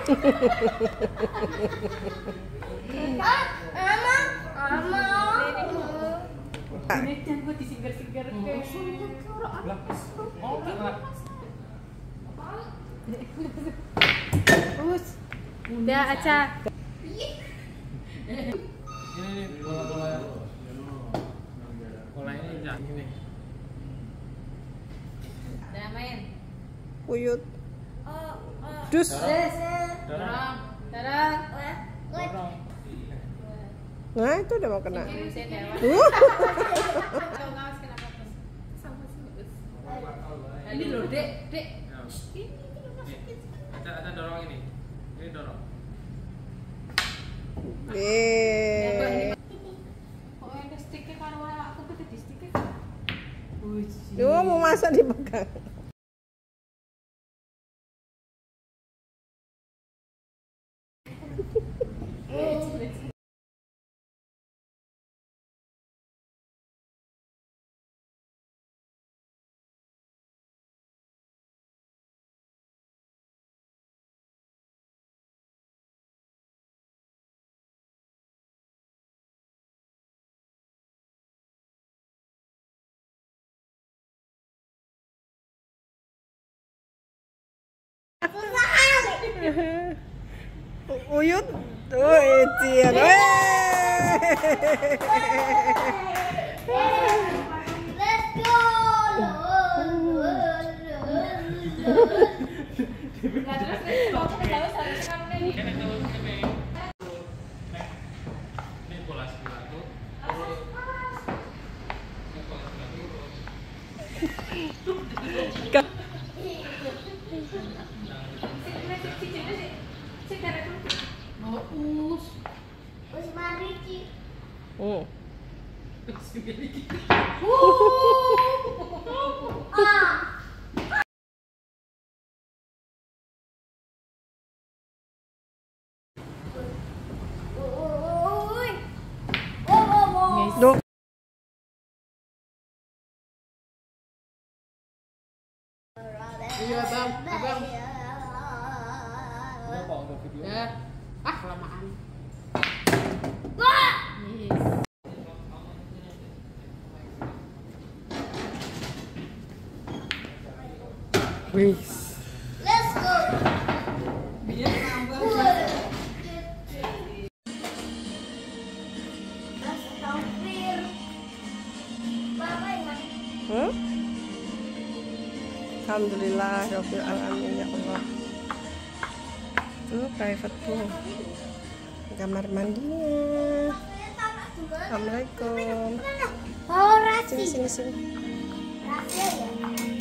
Ini jangan gue disingkir-singkir ke. Udah aja. Ini bola ini udah gini. Udah main. Uyut. Dus. Dorong. Nah, itu udah mau kena. Ini loh, Dek. Ada dorong ini. Ini dorong. Kok ada stiker karo aku tuh di stiker. Lu mau masak dipegang. Uyut tuh Ician. Let's go. Ini bola sebelah tuh. Duh. Iya, Bang. Abang. Apa untuk video? Ya. Kelamaan. Wih. Let's go. Biar nambah. Astagfir. Bapak ingat. Alhamdulillah rabbil alamin ya Allah. Tuh private pool. Kamar mandinya. Assalamualaikum. Oh, Rasi. Sini. Rasi ya.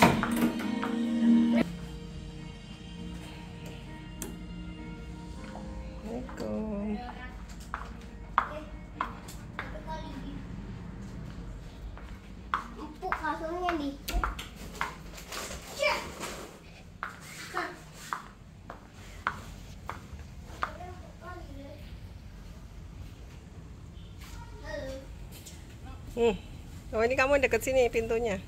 Assalamualaikum. Empuk kasurnya nih. Oh ini kamu deket sini pintunya.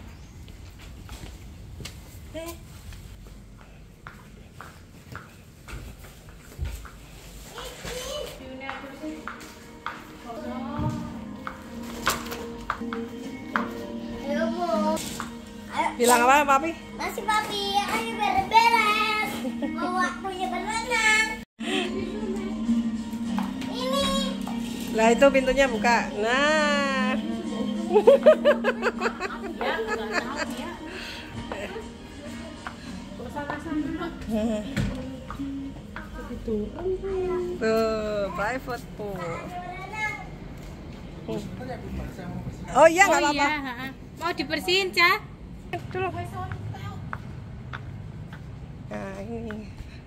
Ayo, Bu. Ayo. Bilang apa papi? Masih papi, ayo beres-beres. Mau waktunya berenang. Ini. Lah itu pintunya buka. Nah. Tuh, private pool. Oh iya nggak apa-apa. Mau dibersihin, Cah? Dulu. Nah ini.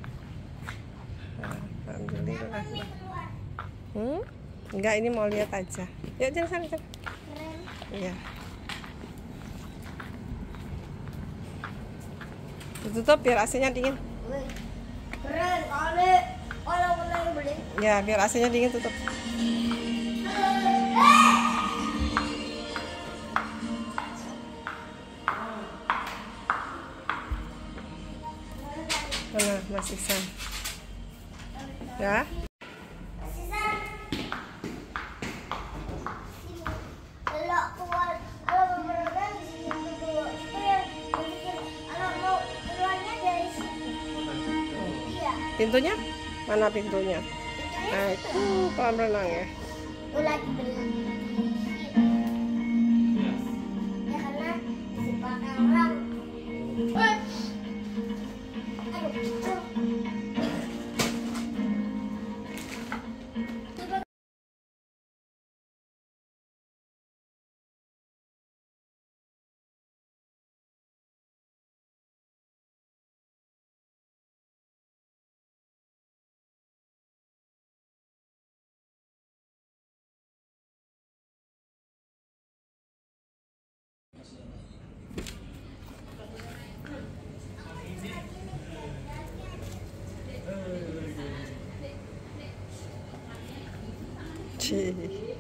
Alhamdulillah. Enggak, ini mau lihat aja. Yuk jalan sana. Iya. Tutup biar AC-nya dingin. Keren kali. Orang yang beli. Ya, biar AC-nya dingin tutup. Mana Mas Iksan? Ya. Sisa. Kalau keluar, kalau berenang di sini dulu. Itu yang bikin kalau mau keluarnya dari sini. Iya. Pintunya? Mana pintunya? Itu Nah, itu kolam renang ya. aku lagi berenang. Ya karena dipakai orang. Aduh. Cih.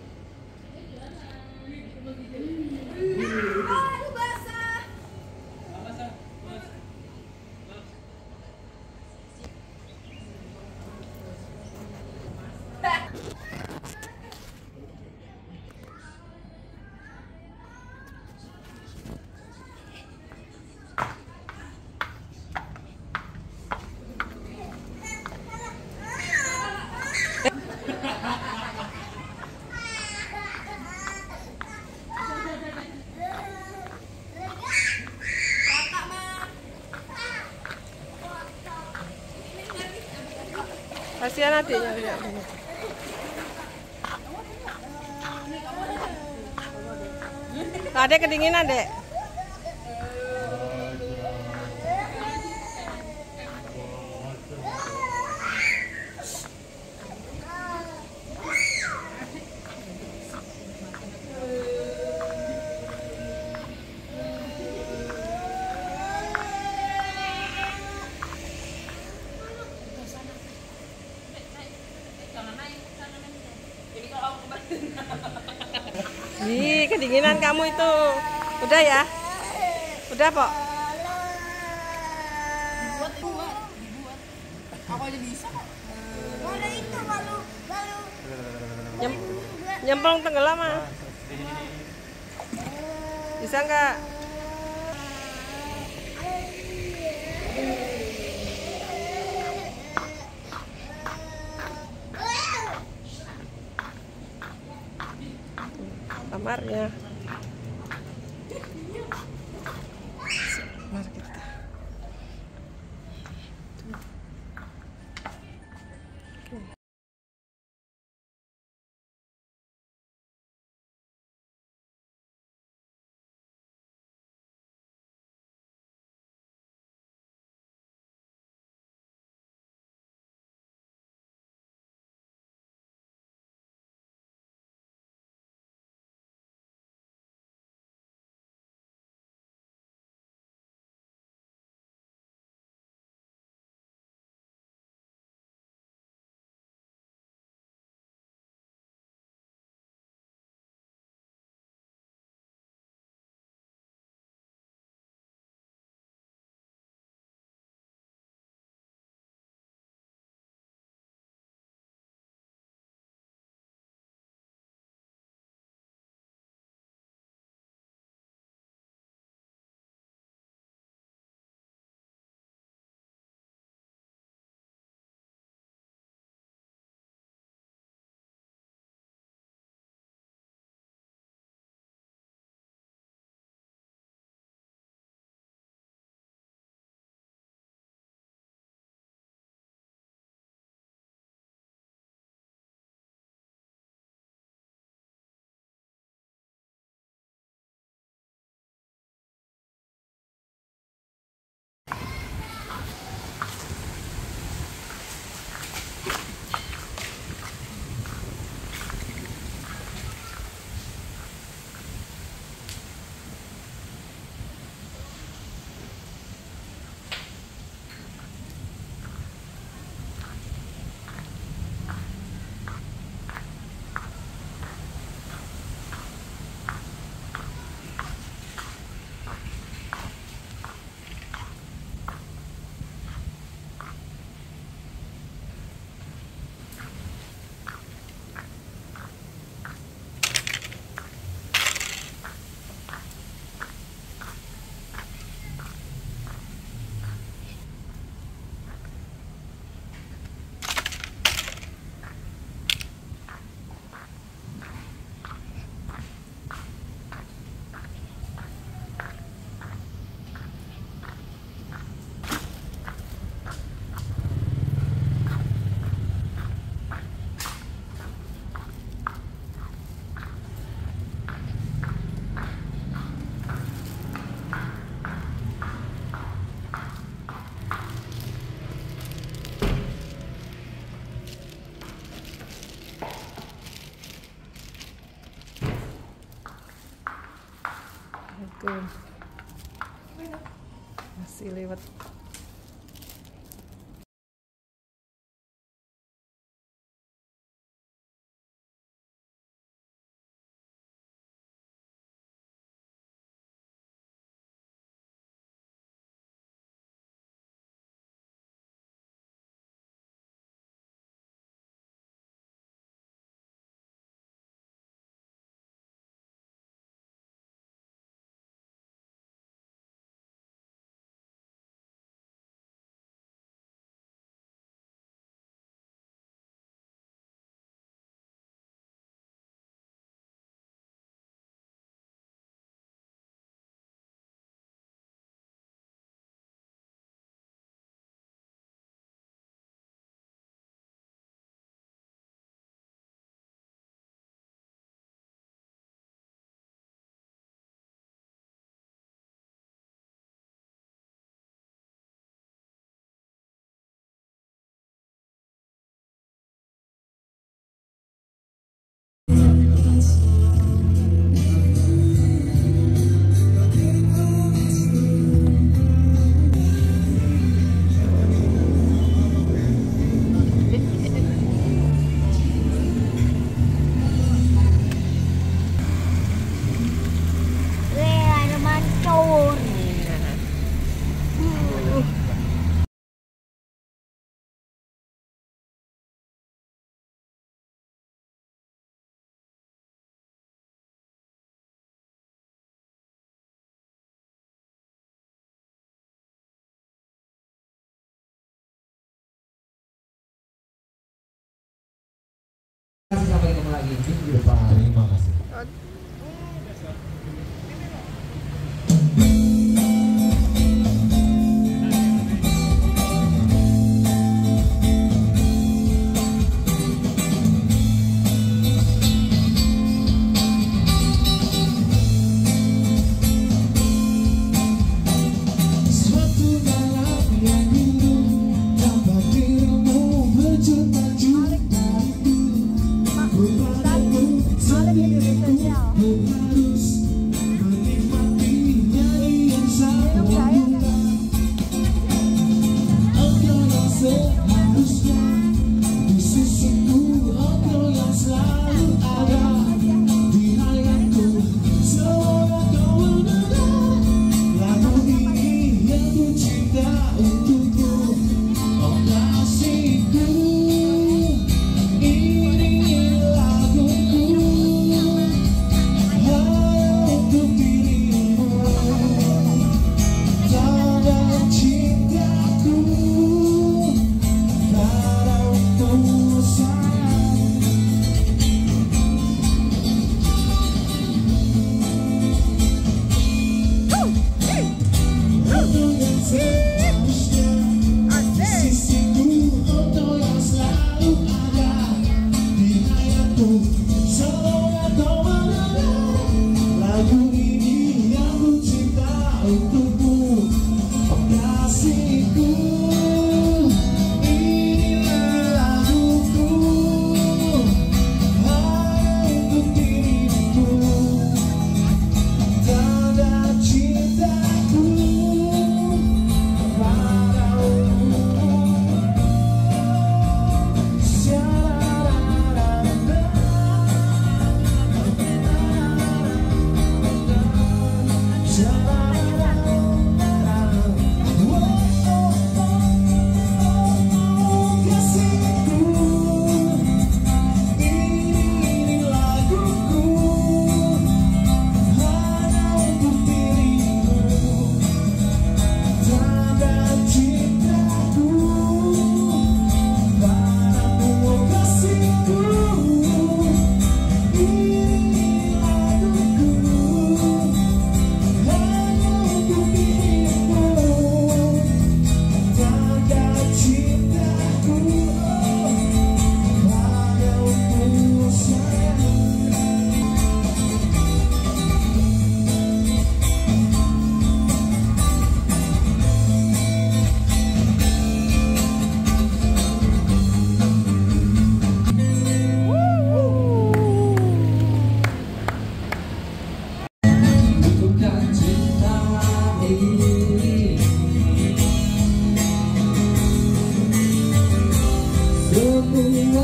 Kasihan adiknya lihat ini. Adek kedinginan, Dek. Ih, kedinginan kamu itu. Udah ya? Udah, Pok? Aku aja bisa kok. Mana itu baru Nyemplung tenggelam ah. Bisa nggak? Kamarnya. Masih lewat. Ada mancur. Sampai ketemu lagi minggu depan. Terima kasih. Suatu malam yang indah tanpa dirimu berjuta-juta rindu. Berpadamu sendiriku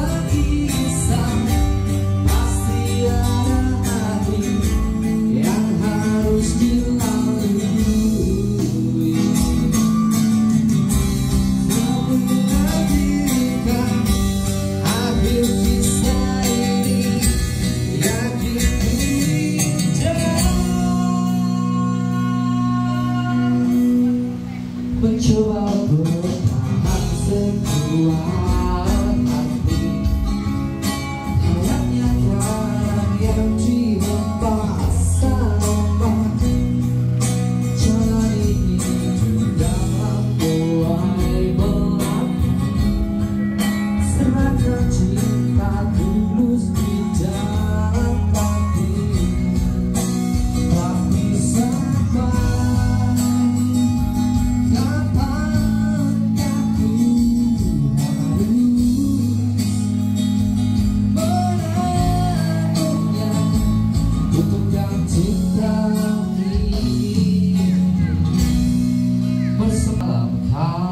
berkisah pasti ada arti yang harus dilalui. Namun ketika akhir kisah ini yakin indah, mencoba bertahan sekuat hati. Kayaknya kadang yang dihembas ombak, jalan ini juga mulai berat. Serahkan cinta tulus di dalam hati, tapi sabar, kapankah ku harus menangguhnya untuk yang cinta ini bersama kau.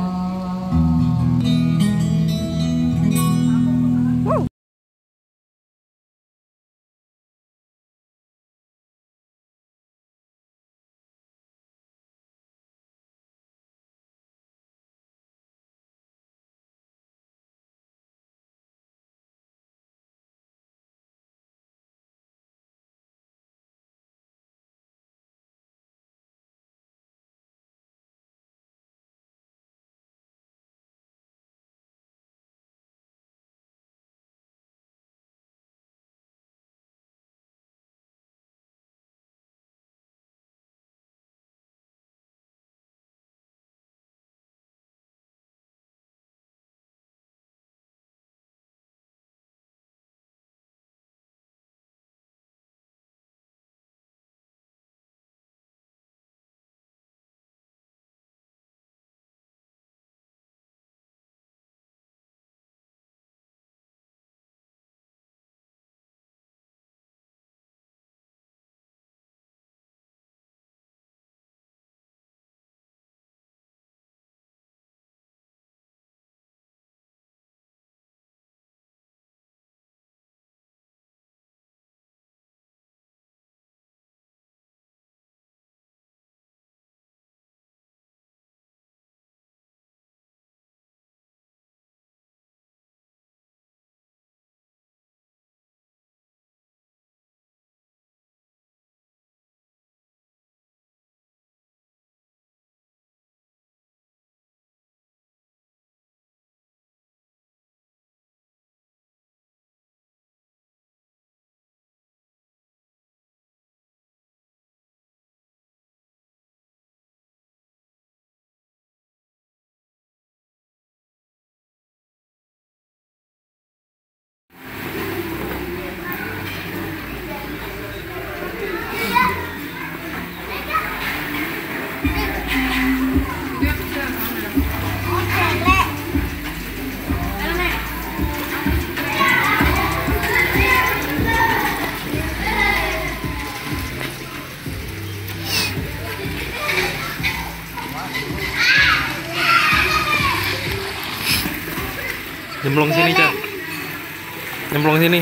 Nyemplung sini, Cak. Nyemplung sini.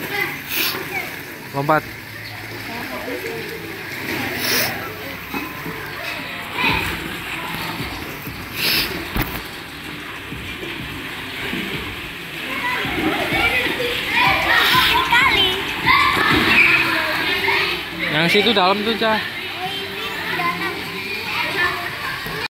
Lompat. Yang situ dalam tuh, Cak.